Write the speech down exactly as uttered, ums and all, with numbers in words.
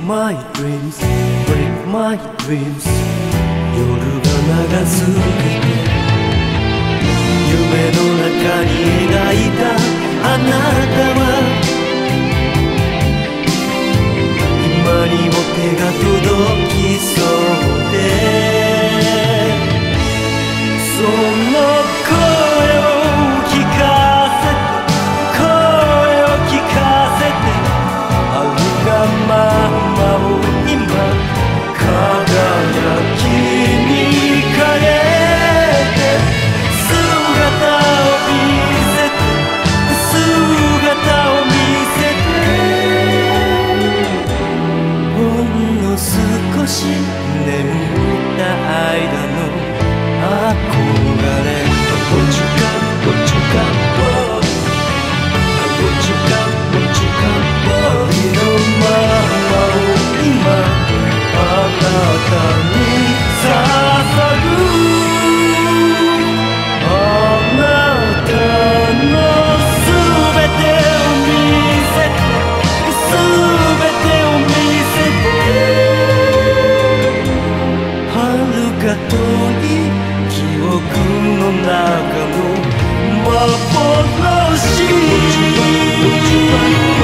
my dreams, break my dreams 夜が長すぎて夢の中に描いたあなたは今にも手が届きそうでその声を聞かせて声を聞かせてあるがままを今輝きに変えて姿を見せて姿を見せてほんの少し眠った間の憧れ What you got, what you got, what What you got, what you got, what ありのままを今あなたに捧ぐあなたのすべてを見せてすべてを見せて遥か遠い記憶の中の幻